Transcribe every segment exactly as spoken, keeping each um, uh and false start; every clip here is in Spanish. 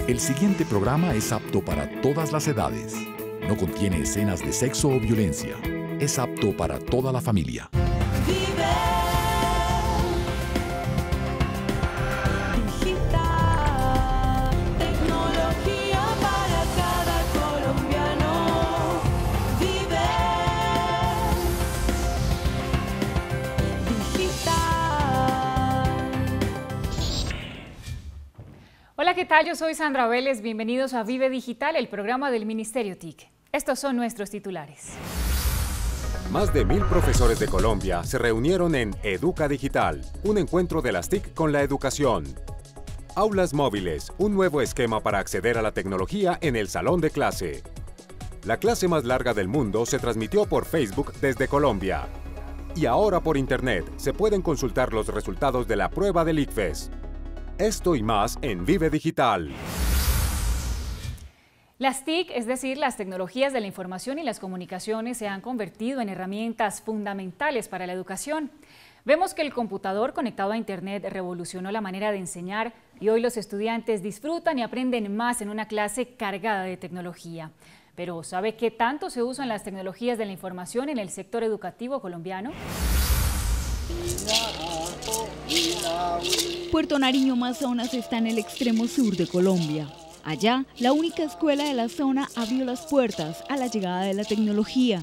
El siguiente programa es apto para todas las edades. No contiene escenas de sexo o violencia. Es apto para toda la familia. Vive digital, tecnología para cada colombiano. Vive digital. Hola, ¿qué tal? Yo soy Sandra Vélez. Bienvenidos a Vive Digital, el programa del Ministerio T I C. Estos son nuestros titulares. Más de mil profesores de Colombia se reunieron en Educa Digital, un encuentro de las T I C con la educación. Aulas móviles, un nuevo esquema para acceder a la tecnología en el salón de clase. La clase más larga del mundo se transmitió por Facebook desde Colombia. Y ahora por Internet se pueden consultar los resultados de la prueba del ICFES. Esto y más en Vive Digital. Las T I C, es decir, las tecnologías de la información y las comunicaciones, se han convertido en herramientas fundamentales para la educación. Vemos que el computador conectado a Internet revolucionó la manera de enseñar y hoy los estudiantes disfrutan y aprenden más en una clase cargada de tecnología. Pero ¿sabe qué tanto se usan las tecnologías de la información en el sector educativo colombiano? Puerto Nariño, Amazonas, está en el extremo sur de Colombia. Allá, la única escuela de la zona abrió las puertas a la llegada de la tecnología.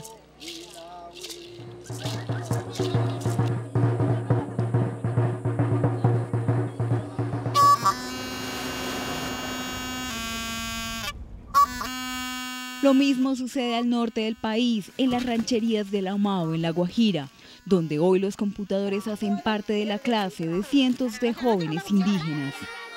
Lo mismo sucede al norte del país, en las rancherías de La Mao, en La Guajira, donde hoy los computadores hacen parte de la clase de cientos de jóvenes indígenas.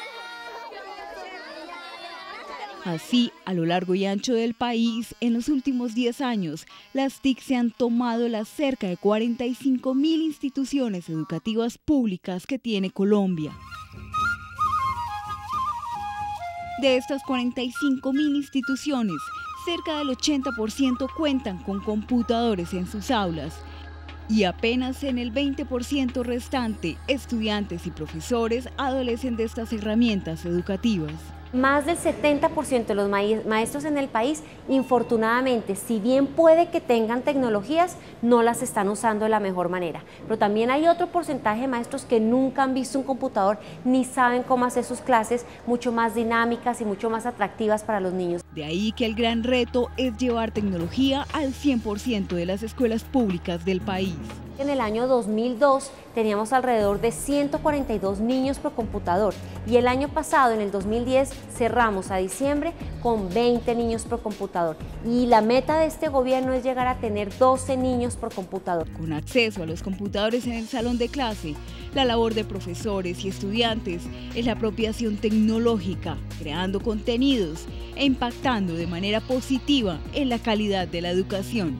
Así, a lo largo y ancho del país, en los últimos diez años, las T I C se han tomado las cerca de cuarenta y cinco mil instituciones educativas públicas que tiene Colombia. De estas cuarenta y cinco mil instituciones, cerca del ochenta por ciento cuentan con computadores en sus aulas y apenas en el veinte por ciento restante, estudiantes y profesores adolecen de estas herramientas educativas. Más del setenta por ciento de los maestros en el país, infortunadamente, si bien puede que tengan tecnologías, no las están usando de la mejor manera. Pero también hay otro porcentaje de maestros que nunca han visto un computador ni saben cómo hacer sus clases mucho más dinámicas y mucho más atractivas para los niños. De ahí que el gran reto es llevar tecnología al cien por ciento de las escuelas públicas del país. En el año dos mil dos teníamos alrededor de ciento cuarenta y dos niños por computador y el año pasado, en el dos mil diez, cerramos a diciembre con veinte niños por computador. Y la meta de este gobierno es llegar a tener doce niños por computador. Con acceso a los computadores en el salón de clase, la labor de profesores y estudiantes es la apropiación tecnológica, creando contenidos e impactando de manera positiva en la calidad de la educación.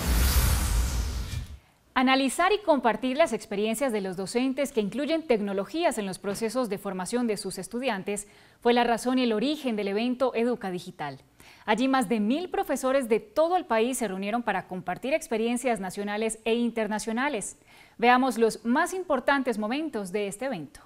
Analizar y compartir las experiencias de los docentes que incluyen tecnologías en los procesos de formación de sus estudiantes fue la razón y el origen del evento Educa Digital. Allí más de mil profesores de todo el país se reunieron para compartir experiencias nacionales e internacionales. Veamos los más importantes momentos de este evento.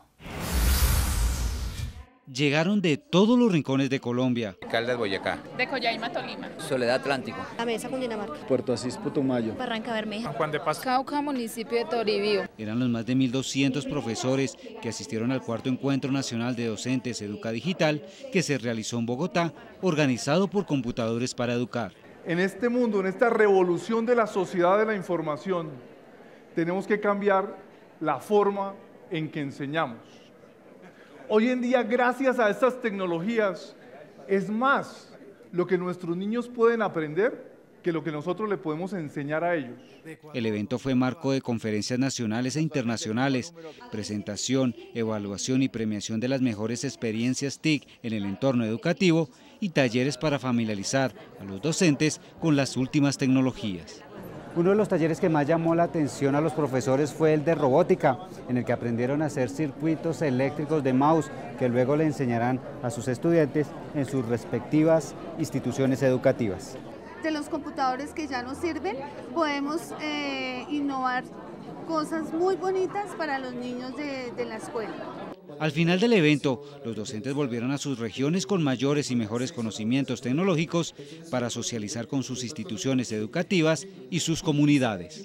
Llegaron de todos los rincones de Colombia. Caldas, Boyacá. De Coyaima, Tolima. Soledad, Atlántico. La Mesa, Cundinamarca. Puerto Asís, Putumayo. Barranca Bermeja. San Juan de Paz. Cauca, municipio de Toribío. Eran los más de mil doscientos profesores que asistieron al cuarto Encuentro Nacional de Docentes Educa Digital que se realizó en Bogotá, organizado por Computadores para Educar. En este mundo, en esta revolución de la sociedad de la información, tenemos que cambiar la forma en que enseñamos. Hoy en día, gracias a estas tecnologías, es más lo que nuestros niños pueden aprender que lo que nosotros le podemos enseñar a ellos. El evento fue marco de conferencias nacionales e internacionales, presentación, evaluación y premiación de las mejores experiencias T I C en el entorno educativo y talleres para familiarizar a los docentes con las últimas tecnologías. Uno de los talleres que más llamó la atención a los profesores fue el de robótica, en el que aprendieron a hacer circuitos eléctricos de mouse que luego le enseñarán a sus estudiantes en sus respectivas instituciones educativas. De los computadores que ya nos sirven, podemos eh, innovar cosas muy bonitas para los niños de, de la escuela. Al final del evento, los docentes volvieron a sus regiones con mayores y mejores conocimientos tecnológicos para socializar con sus instituciones educativas y sus comunidades.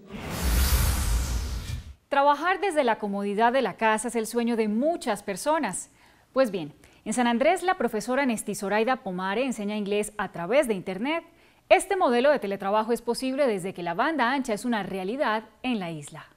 Trabajar desde la comodidad de la casa es el sueño de muchas personas. Pues bien, en San Andrés la profesora Nesti Zoraida Pomare enseña inglés a través de Internet. Este modelo de teletrabajo es posible desde que la banda ancha es una realidad en la isla.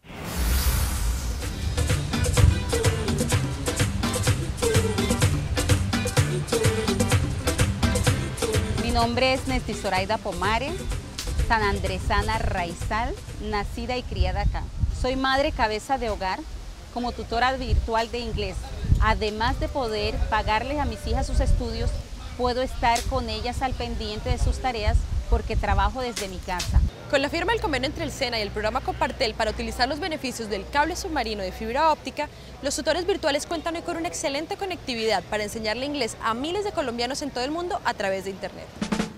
Mi nombre es Nesti Zoraida Pomare, sanandresana raizal, nacida y criada acá. Soy madre cabeza de hogar como tutora virtual de inglés. Además de poder pagarles a mis hijas sus estudios, puedo estar con ellas al pendiente de sus tareas porque trabajo desde mi casa. Con la firma del convenio entre el SENA y el programa Compartel para utilizar los beneficios del cable submarino de fibra óptica, los tutores virtuales cuentan hoy con una excelente conectividad para enseñarle inglés a miles de colombianos en todo el mundo a través de Internet.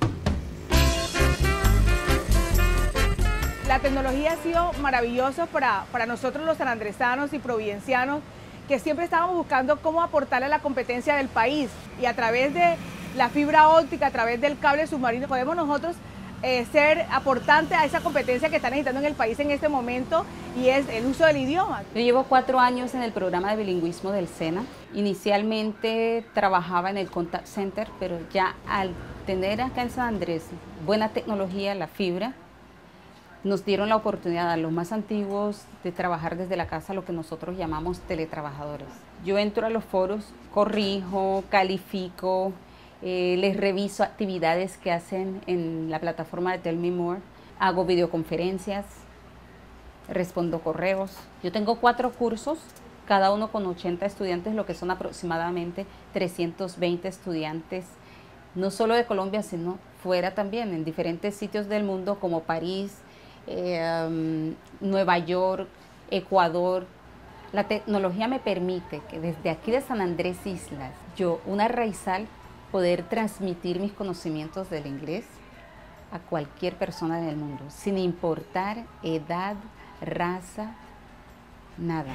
La tecnología ha sido maravillosa para, para nosotros los sanandresanos y providencianos, que siempre estábamos buscando cómo aportarle a la competencia del país, y a través de la fibra óptica, a través del cable submarino, podemos nosotros eh, ser aportantes a esa competencia que está necesitando en el país en este momento, y es el uso del idioma. Yo llevo cuatro años en el programa de bilingüismo del SENA. Inicialmente trabajaba en el contact center, pero ya al tener acá en San Andrés buena tecnología, la fibra, nos dieron la oportunidad a los más antiguos de trabajar desde la casa, lo que nosotros llamamos teletrabajadores. Yo entro a los foros, corrijo, califico, eh, les reviso actividades que hacen en la plataforma de Tell Me More, hago videoconferencias, respondo correos. Yo tengo cuatro cursos, cada uno con ochenta estudiantes, lo que son aproximadamente trescientos veinte estudiantes, no solo de Colombia, sino fuera también, en diferentes sitios del mundo como París, Eh, um, Nueva York, Ecuador. La tecnología me permite que desde aquí de San Andrés Islas, yo, una raizal, poder transmitir mis conocimientos del inglés a cualquier persona del mundo, sin importar edad, raza, nada.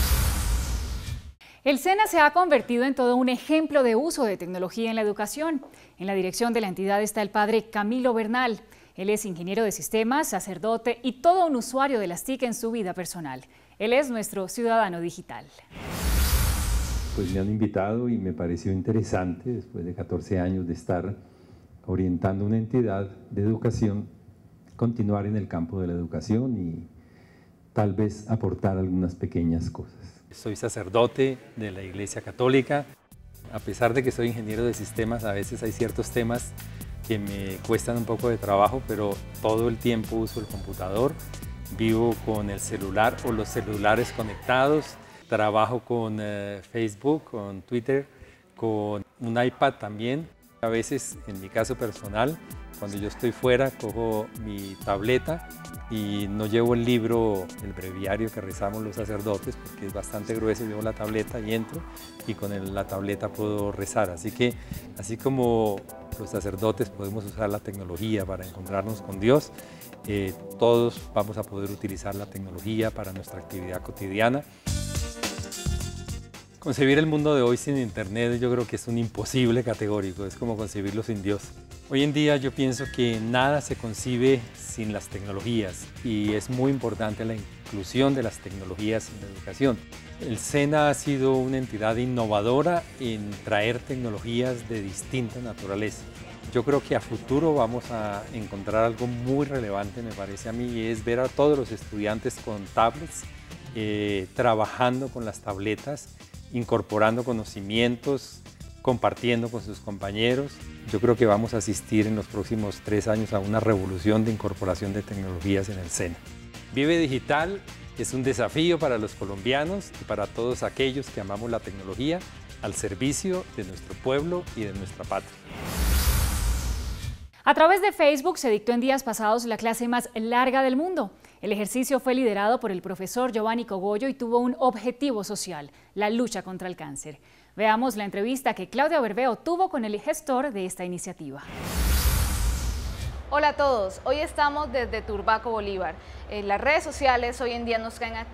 El SENA se ha convertido en todo un ejemplo de uso de tecnología en la educación. En la dirección de la entidad está el padre Camilo Bernal. Él es ingeniero de sistemas, sacerdote y todo un usuario de las T I C en su vida personal. Él es nuestro ciudadano digital. Pues me han invitado y me pareció interesante, después de catorce años de estar orientando una entidad de educación, continuar en el campo de la educación y tal vez aportar algunas pequeñas cosas. Soy sacerdote de la Iglesia Católica. A pesar de que soy ingeniero de sistemas, a veces hay ciertos temas que me cuestan un poco de trabajo, pero todo el tiempo uso el computador, vivo con el celular o los celulares conectados, trabajo con eh, Facebook, con Twitter, con un iPad también. A veces, en mi caso personal, cuando yo estoy fuera, cojo mi tableta y no llevo el libro, el breviario que rezamos los sacerdotes, porque es bastante grueso, llevo la tableta y entro y con el, la tableta puedo rezar. Así que, así como los sacerdotes podemos usar la tecnología para encontrarnos con Dios, eh, todos vamos a poder utilizar la tecnología para nuestra actividad cotidiana. Concebir el mundo de hoy sin Internet yo creo que es un imposible categórico, es como concebirlo sin Dios. Hoy en día yo pienso que nada se concibe sin las tecnologías y es muy importante la inclusión de las tecnologías en la educación. El SENA ha sido una entidad innovadora en traer tecnologías de distinta naturaleza. Yo creo que a futuro vamos a encontrar algo muy relevante, me parece a mí, y es ver a todos los estudiantes con tablets, eh, trabajando con las tabletas, incorporando conocimientos, compartiendo con sus compañeros. Yo creo que vamos a asistir en los próximos tres años a una revolución de incorporación de tecnologías en el SENA. Vive Digital es un desafío para los colombianos y para todos aquellos que amamos la tecnología al servicio de nuestro pueblo y de nuestra patria. A través de Facebook se dictó en días pasados la clase más larga del mundo. El ejercicio fue liderado por el profesor Giovanni Cogollo y tuvo un objetivo social, la lucha contra el cáncer. Veamos la entrevista que Claudia Berbeo tuvo con el gestor de esta iniciativa. Hola a todos, hoy estamos desde Turbaco, Bolívar. Eh, las redes sociales hoy en día nos caen aquí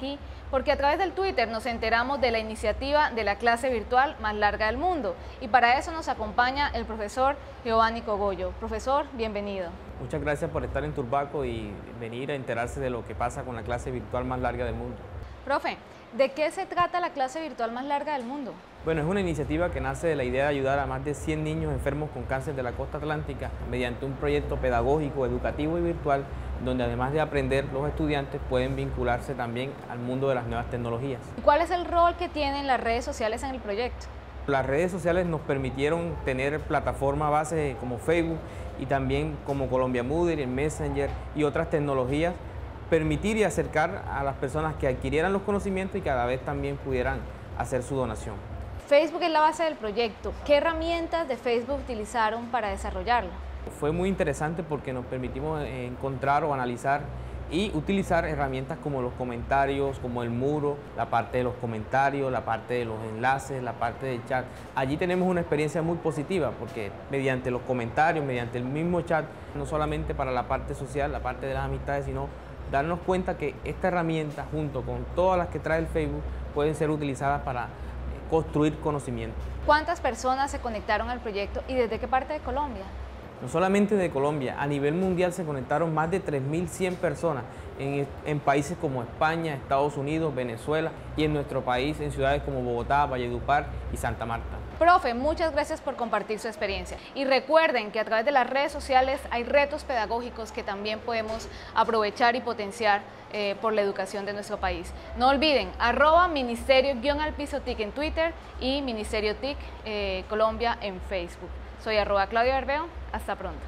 porque a través del Twitter nos enteramos de la iniciativa de la clase virtual más larga del mundo y para eso nos acompaña el profesor Giovanni Cogollo. Profesor, bienvenido. Muchas gracias por estar en Turbaco y venir a enterarse de lo que pasa con la clase virtual más larga del mundo. Profe, ¿de qué se trata la clase virtual más larga del mundo? Bueno, es una iniciativa que nace de la idea de ayudar a más de cien niños enfermos con cáncer de la costa atlántica mediante un proyecto pedagógico, educativo y virtual, donde además de aprender, los estudiantes pueden vincularse también al mundo de las nuevas tecnologías. ¿Cuál es el rol que tienen las redes sociales en el proyecto? Las redes sociales nos permitieron tener plataformas base como Facebook y también como Colombia Moodle, el Messenger y otras tecnologías, permitir y acercar a las personas que adquirieran los conocimientos y cada vez también pudieran hacer su donación. Facebook es la base del proyecto. ¿Qué herramientas de Facebook utilizaron para desarrollarlo? Fue muy interesante porque nos permitimos encontrar o analizar y utilizar herramientas como los comentarios, como el muro, la parte de los comentarios, la parte de los enlaces, la parte del chat. Allí tenemos una experiencia muy positiva porque mediante los comentarios, mediante el mismo chat, no solamente para la parte social, la parte de las amistades, sino darnos cuenta que esta herramienta, junto con todas las que trae el Facebook, pueden ser utilizadas para construir conocimiento. ¿Cuántas personas se conectaron al proyecto y desde qué parte de Colombia? No solamente de Colombia, a nivel mundial se conectaron más de tres mil cien personas en, en países como España, Estados Unidos, Venezuela y en nuestro país en ciudades como Bogotá, Valledupar y Santa Marta. Profe, muchas gracias por compartir su experiencia. Y recuerden que a través de las redes sociales hay retos pedagógicos que también podemos aprovechar y potenciar eh, por la educación de nuestro país. No olviden, arroba ministerio-al-piso-tic en Twitter y Ministerio TIC eh, Colombia en Facebook. Soy arroba Claudia Berbeo. Hasta pronto.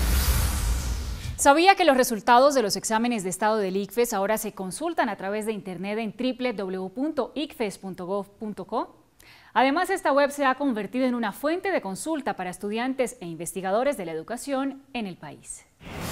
¿Sabía que los resultados de los exámenes de estado del ICFES ahora se consultan a través de internet en doble u doble u doble u punto icfes punto gov punto co? Además, esta web se ha convertido en una fuente de consulta para estudiantes e investigadores de la educación en el país.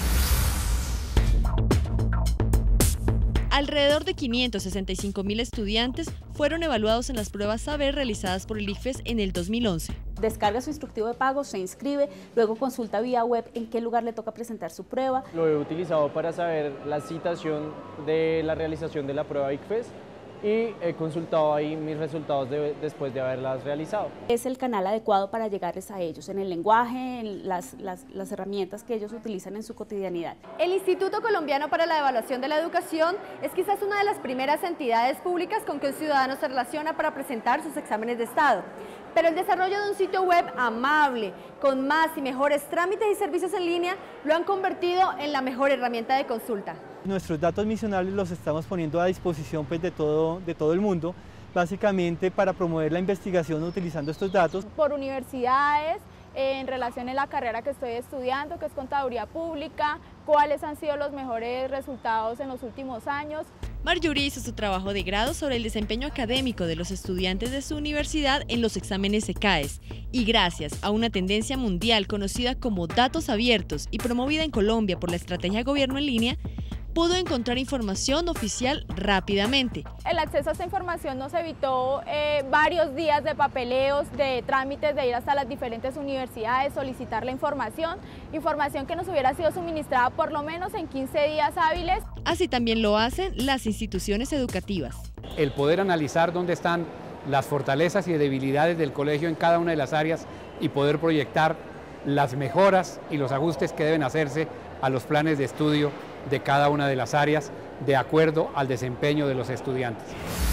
Alrededor de quinientos sesenta y cinco mil estudiantes fueron evaluados en las pruebas Saber realizadas por el ICFES en el dos mil once. Descarga su instructivo de pago, se inscribe, luego consulta vía web en qué lugar le toca presentar su prueba. Lo he utilizado para saber la citación de la realización de la prueba ICFES y he consultado ahí mis resultados de, después de haberlas realizado. Es el canal adecuado para llegarles a ellos, en el lenguaje, en las, las, las herramientas que ellos utilizan en su cotidianidad. El Instituto Colombiano para la Evaluación de la Educación es quizás una de las primeras entidades públicas con que un ciudadano se relaciona para presentar sus exámenes de estado. Pero el desarrollo de un sitio web amable, con más y mejores trámites y servicios en línea, lo han convertido en la mejor herramienta de consulta. Nuestros datos misionables los estamos poniendo a disposición pues, de, todo, de todo el mundo, básicamente para promover la investigación utilizando estos datos. Por universidades, en relación a la carrera que estoy estudiando, que es Contaduría Pública, cuáles han sido los mejores resultados en los últimos años. Marjorie hizo su trabajo de grado sobre el desempeño académico de los estudiantes de su universidad en los exámenes SECAES y gracias a una tendencia mundial conocida como datos abiertos y promovida en Colombia por la Estrategia Gobierno en Línea, pudo encontrar información oficial rápidamente. El acceso a esta información nos evitó eh, varios días de papeleos, de trámites, de ir hasta las diferentes universidades, solicitar la información, información que nos hubiera sido suministrada por lo menos en quince días hábiles. Así también lo hacen las instituciones educativas. El poder analizar dónde están las fortalezas y debilidades del colegio en cada una de las áreas y poder proyectar las mejoras y los ajustes que deben hacerse a los planes de estudio de cada una de las áreas de acuerdo al desempeño de los estudiantes.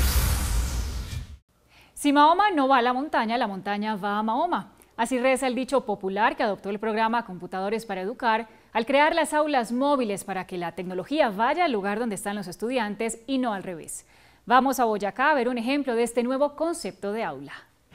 Si Mahoma no va a la montaña, la montaña va a Mahoma. Así reza el dicho popular que adoptó el programa Computadores para Educar al crear las aulas móviles para que la tecnología vaya al lugar donde están los estudiantes y no al revés. Vamos a Boyacá a ver un ejemplo de este nuevo concepto de aula.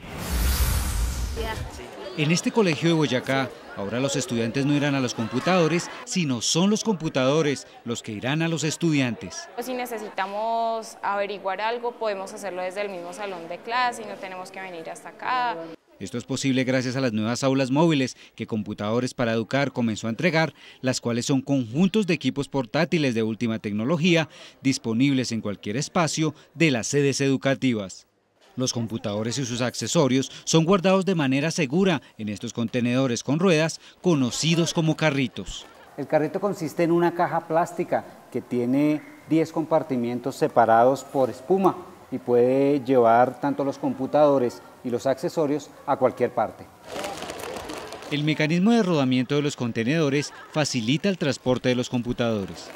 En este colegio de Boyacá, ahora los estudiantes no irán a los computadores, sino son los computadores los que irán a los estudiantes. Si necesitamos averiguar algo, podemos hacerlo desde el mismo salón de clase y no tenemos que venir hasta acá. Esto es posible gracias a las nuevas aulas móviles que Computadores para Educar comenzó a entregar, las cuales son conjuntos de equipos portátiles de última tecnología disponibles en cualquier espacio de las sedes educativas. Los computadores y sus accesorios son guardados de manera segura en estos contenedores con ruedas conocidos como carritos. El carrito consiste en una caja plástica que tiene diez compartimientos separados por espuma y puede llevar tanto los computadores y los accesorios a cualquier parte. El mecanismo de rodamiento de los contenedores facilita el transporte de los computadores.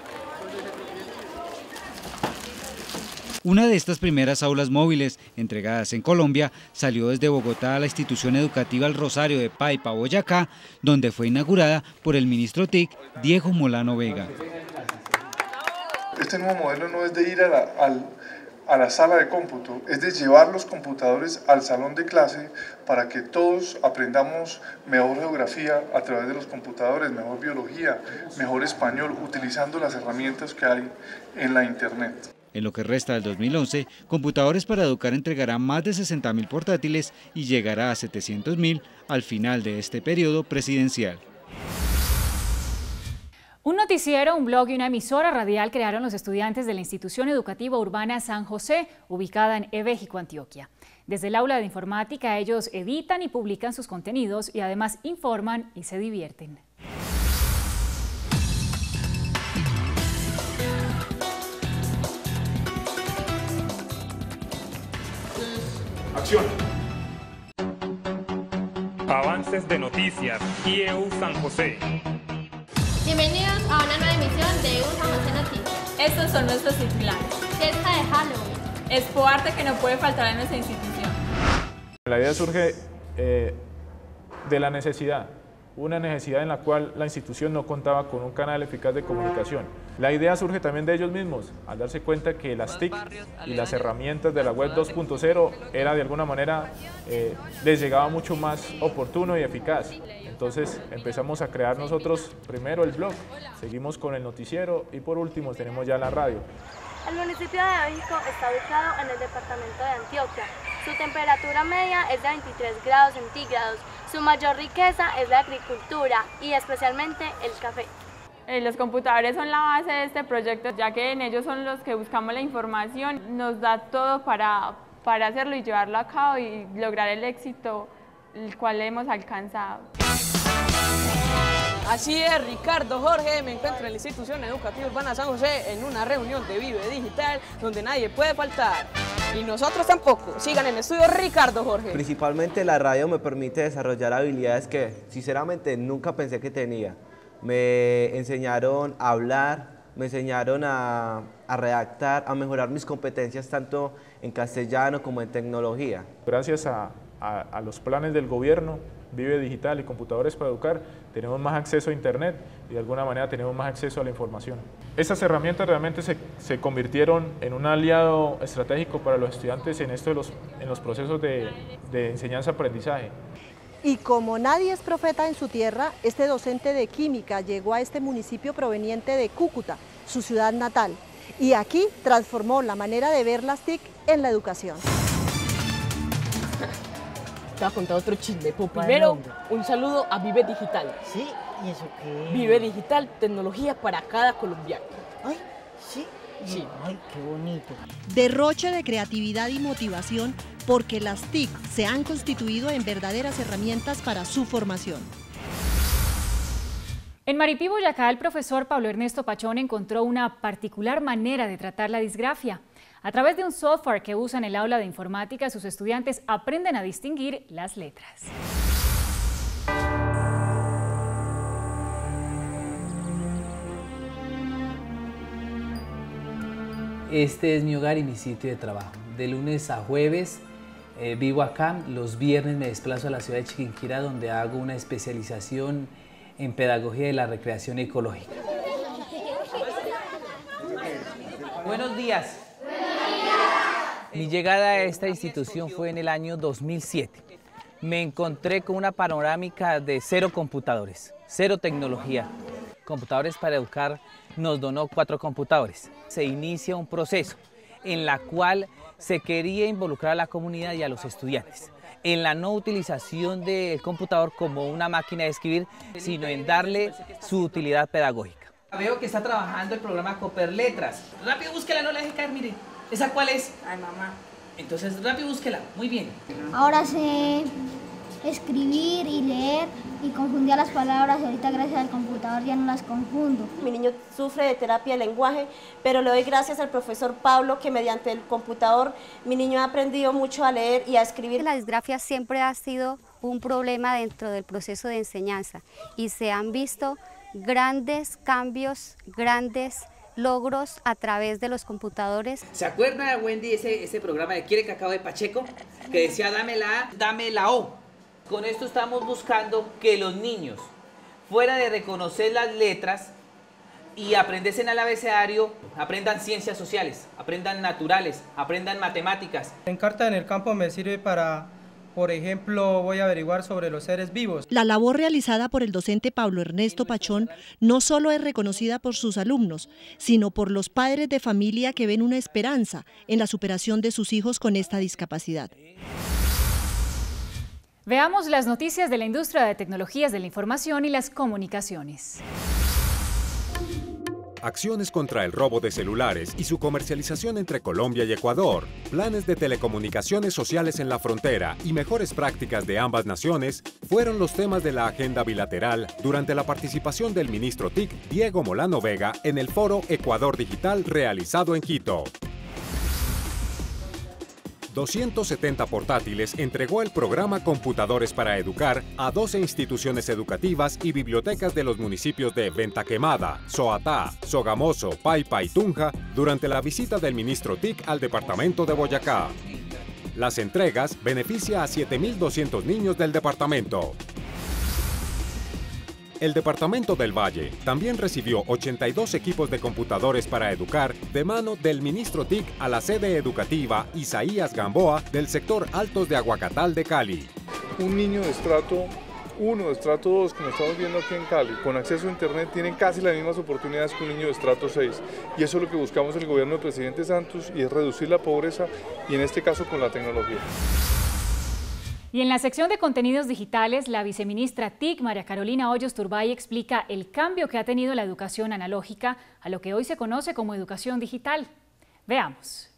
Una de estas primeras aulas móviles entregadas en Colombia salió desde Bogotá a la institución educativa El Rosario de Paipa, Boyacá, donde fue inaugurada por el ministro T I C, Diego Molano Vega. Este nuevo modelo no es de ir a la, al, a la sala de cómputo, es de llevar los computadores al salón de clase para que todos aprendamos mejor geografía a través de los computadores, mejor biología, mejor español, utilizando las herramientas que hay en la internet. En lo que resta del dos mil once, Computadores para Educar entregará más de sesenta mil portátiles y llegará a setecientos mil al final de este periodo presidencial. Un noticiero, un blog y una emisora radial crearon los estudiantes de la Institución Educativa Urbana San José, ubicada en Ebéjico, Antioquia. Desde el aula de informática ellos editan y publican sus contenidos y además informan y se divierten. Acción. Avances de noticias, I E U San José. Bienvenidos a una nueva emisión de I E U San José Noticias. Estos son nuestros titulares. Fiesta de Halloween. Expo Arte que no puede faltar en nuestra institución. La idea surge eh, de la necesidad, una necesidad en la cual la institución no contaba con un canal eficaz de comunicación. La idea surge también de ellos mismos, al darse cuenta que las T I C y las herramientas de la web dos punto cero era de alguna manera, eh, les llegaba mucho más oportuno y eficaz. Entonces empezamos a crear nosotros primero el blog, seguimos con el noticiero y por último tenemos ya la radio. El municipio de Ebéjico está ubicado en el departamento de Antioquia. Su temperatura media es de veintitrés grados centígrados. Su mayor riqueza es la agricultura y especialmente el café. Eh, los computadores son la base de este proyecto, ya que en ellos son los que buscamos la información. Nos da todo para, para hacerlo y llevarlo a cabo y lograr el éxito el cual hemos alcanzado. Así es, Ricardo Jorge, me encuentro en la Institución Educativa Urbana San José en una reunión de Vive Digital donde nadie puede faltar. Y nosotros tampoco. Sigan en el estudio Ricardo Jorge. Principalmente la radio me permite desarrollar habilidades que sinceramente nunca pensé que tenía. Me enseñaron a hablar, me enseñaron a, a redactar, a mejorar mis competencias tanto en castellano como en tecnología. Gracias a, a, a los planes del gobierno, Vive Digital y Computadores para Educar, tenemos más acceso a internet y de alguna manera tenemos más acceso a la información. Estas herramientas realmente se, se convirtieron en un aliado estratégico para los estudiantes en, esto de los, en los procesos de, de enseñanza-aprendizaje. Y como nadie es profeta en su tierra, este docente de química llegó a este municipio proveniente de Cúcuta, su ciudad natal, y aquí transformó la manera de ver las T I C en la educación. Te voy a contar otro chisme, pero primero Bueno. un saludo a Vive Digital. ¿Sí? ¿Y eso qué? Vive Digital, tecnología para cada colombiano. Ay, ¿sí? Sí. Ay, qué bonito. Derroche de creatividad y motivación porque las T I C se han constituido en verdaderas herramientas para su formación. En Maripí, Boyacá, el profesor Pablo Ernesto Pachón encontró una particular manera de tratar la disgrafia. A través de un software que usa en el aula de informática, sus estudiantes aprenden a distinguir las letras. Este es mi hogar y mi sitio de trabajo. De lunes a jueves eh, vivo acá, los viernes me desplazo a la ciudad de Chiquinquirá donde hago una especialización en pedagogía de la recreación ecológica. Buenos días. Mi llegada a esta institución fue en el año dos mil siete. Me encontré con una panorámica de cero computadores, cero tecnología. Computadores para Educar nos donó cuatro computadores. Se inicia un proceso en la cual se quería involucrar a la comunidad y a los estudiantes en la no utilización del computador como una máquina de escribir, sino en darle su utilidad pedagógica. Veo que está trabajando el programa Coper Letras. Rápido, búsquela, no la deje caer, mire. ¿Esa cuál es? Ay, mamá. Entonces, rápido, búsquela. Muy bien. Ahora sé escribir y leer y confundía las palabras y ahorita gracias al computador ya no las confundo. Mi niño sufre de terapia de lenguaje, pero le doy gracias al profesor Pablo que mediante el computador mi niño ha aprendido mucho a leer y a escribir. La disgrafia siempre ha sido un problema dentro del proceso de enseñanza y se han visto grandes cambios, grandes logros a través de los computadores. ¿Se acuerda, Wendy, ese, ese programa de Quiere Cacao de Pacheco? Que decía dame la A, dame la O. Con esto estamos buscando que los niños, fuera de reconocer las letras y aprendiesen al abecedario, aprendan ciencias sociales, aprendan naturales, aprendan matemáticas. En Carta en el Campo me sirve para, por ejemplo, voy a averiguar sobre los seres vivos. La labor realizada por el docente Pablo Ernesto Pachón no solo es reconocida por sus alumnos, sino por los padres de familia que ven una esperanza en la superación de sus hijos con esta discapacidad. Veamos las noticias de la industria de tecnologías de la información y las comunicaciones. Acciones contra el robo de celulares y su comercialización entre Colombia y Ecuador, planes de telecomunicaciones sociales en la frontera y mejores prácticas de ambas naciones fueron los temas de la agenda bilateral durante la participación del ministro T I C, Diego Molano Vega, en el foro Ecuador Digital realizado en Quito. doscientos setenta portátiles entregó el programa Computadores para Educar a doce instituciones educativas y bibliotecas de los municipios de Venta Quemada, Soatá, Sogamoso, Paipa y Tunja durante la visita del ministro T I C al departamento de Boyacá. Las entregas benefician a siete mil doscientos niños del departamento. El Departamento del Valle también recibió ochenta y dos equipos de computadores para educar de mano del ministro T I C a la sede educativa Isaías Gamboa del sector Altos de Aguacatal de Cali. Un niño de estrato uno, de estrato dos, como estamos viendo aquí en Cali, con acceso a internet, tienen casi las mismas oportunidades que un niño de estrato seis. Y eso es lo que buscamos en el gobierno del presidente Santos, y es reducir la pobreza, y en este caso con la tecnología. Y en la sección de contenidos digitales, la viceministra T I C, María Carolina Hoyos Turbay, explica el cambio que ha tenido la educación analógica a lo que hoy se conoce como educación digital. Veamos.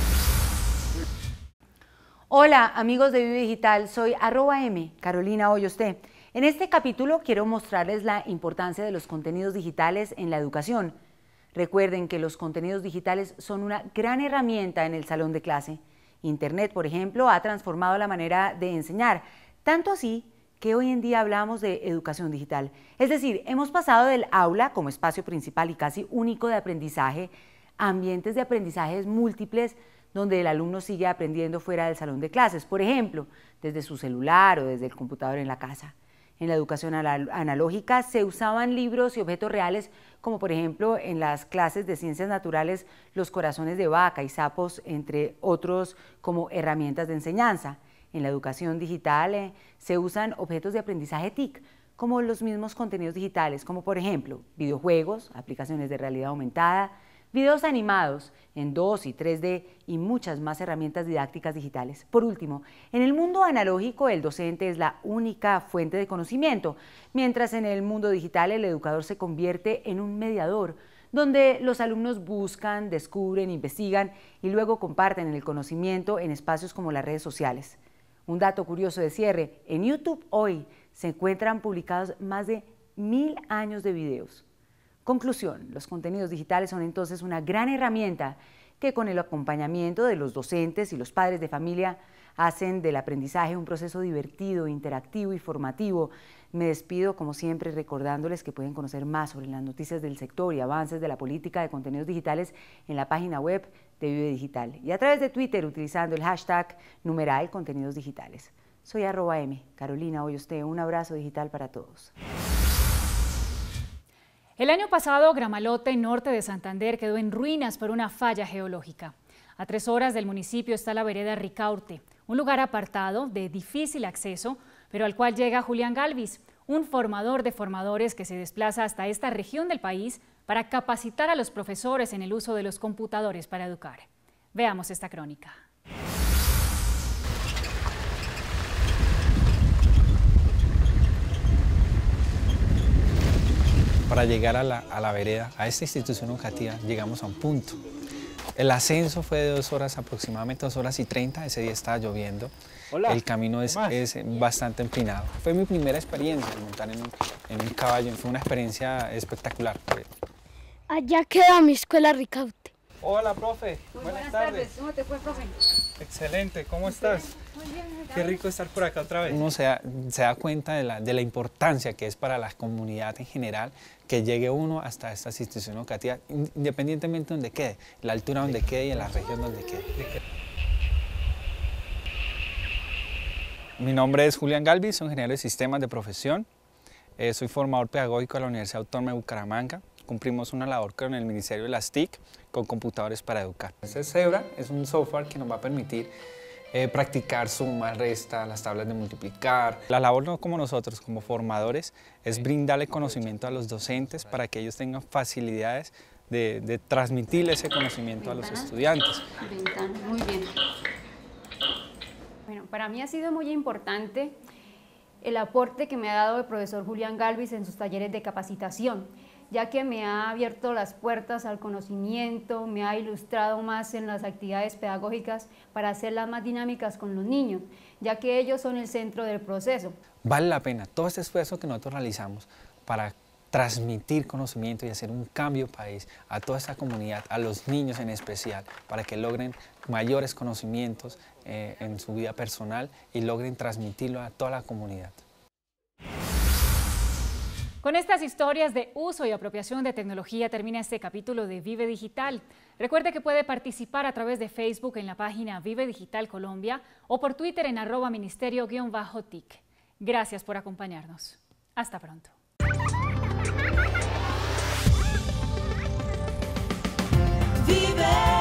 Hola amigos de Vive Digital, soy arroba M, Carolina Hoyos T. En este capítulo quiero mostrarles la importancia de los contenidos digitales en la educación. Recuerden que los contenidos digitales son una gran herramienta en el salón de clase. Internet, por ejemplo, ha transformado la manera de enseñar, tanto así que hoy en día hablamos de educación digital. Es decir, hemos pasado del aula como espacio principal y casi único de aprendizaje a ambientes de aprendizajes múltiples donde el alumno sigue aprendiendo fuera del salón de clases, por ejemplo, desde su celular o desde el computador en la casa. En la educación analógica se usaban libros y objetos reales, como por ejemplo en las clases de ciencias naturales, los corazones de vaca y sapos, entre otros, como herramientas de enseñanza. En la educación digital eh, se usan objetos de aprendizaje T I C, como los mismos contenidos digitales, como por ejemplo videojuegos, aplicaciones de realidad aumentada, videos animados en dos y tres D y muchas más herramientas didácticas digitales. Por último, en el mundo analógico el docente es la única fuente de conocimiento, mientras en el mundo digital el educador se convierte en un mediador, donde los alumnos buscan, descubren, investigan y luego comparten el conocimiento en espacios como las redes sociales. Un dato curioso de cierre, en YouTube hoy se encuentran publicados más de mil años de videos. Conclusión, los contenidos digitales son entonces una gran herramienta que con el acompañamiento de los docentes y los padres de familia hacen del aprendizaje un proceso divertido, interactivo y formativo. Me despido como siempre recordándoles que pueden conocer más sobre las noticias del sector y avances de la política de contenidos digitales en la página web de Vive Digital y a través de Twitter utilizando el hashtag numeral contenidos digitales. Soy arroba M, Carolina Hoyos T. Un abrazo digital para todos. El año pasado, Gramalote, norte de Santander, quedó en ruinas por una falla geológica. A tres horas del municipio está la vereda Ricaurte, un lugar apartado de difícil acceso, pero al cual llega Julián Galvis, un formador de formadores que se desplaza hasta esta región del país para capacitar a los profesores en el uso de los computadores para educar. Veamos esta crónica. Para llegar a la, a la vereda, a esta institución educativa, llegamos a un punto. El ascenso fue de dos horas, aproximadamente dos horas y treinta, ese día estaba lloviendo. Hola. El camino es, es bastante empinado. Fue mi primera experiencia de montar en un, en un caballo, fue una experiencia espectacular. Allá queda mi escuela Ricaute. Hola, profe. Muy buenas, buenas tardes. tardes. ¿Cómo te fue, profe? Excelente, ¿cómo estás? Muy bien, Qué rico estar por acá otra vez. Uno se da, se da cuenta de la, de la importancia que es para la comunidad en general que llegue uno hasta esta institución educativa, independientemente de donde quede, la altura donde quede y en la región donde quede. Mi nombre es Julián Galvis, soy ingeniero de sistemas de profesión, eh, soy formador pedagógico de la Universidad Autónoma de Bucaramanga. Cumplimos una labor con el Ministerio de las T I C con computadores para educar. Este Zebra es un software que nos va a permitir eh, practicar suma, resta, las tablas de multiplicar. La labor no como nosotros, como formadores, es brindarle conocimiento a los docentes para que ellos tengan facilidades de, de transmitirle ese conocimiento a los estudiantes. Muy bien. Bueno, para mí ha sido muy importante el aporte que me ha dado el profesor Julián Galvis en sus talleres de capacitación, ya que me ha abierto las puertas al conocimiento, me ha ilustrado más en las actividades pedagógicas para hacerlas más dinámicas con los niños, ya que ellos son el centro del proceso. Vale la pena todo este esfuerzo que nosotros realizamos para transmitir conocimiento y hacer un cambio país a toda esta comunidad, a los niños en especial, para que logren mayores conocimientos eh, en su vida personal y logren transmitirlo a toda la comunidad. Con estas historias de uso y apropiación de tecnología termina este capítulo de Vive Digital. Recuerde que puede participar a través de Facebook en la página Vive Digital Colombia o por Twitter en arroba ministerio-tic. Gracias por acompañarnos. Hasta pronto. Vive.